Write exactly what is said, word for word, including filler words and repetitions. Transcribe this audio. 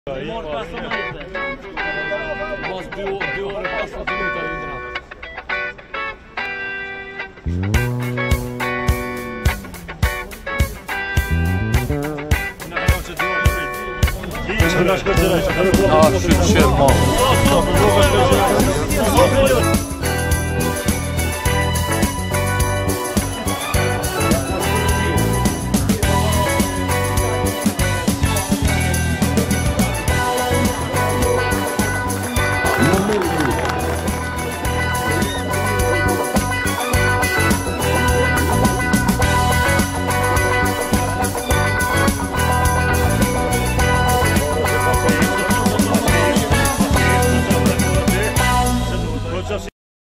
Imorgon passar minuter. Du måste du, du har passat minuter under han. Ja, kör, kör,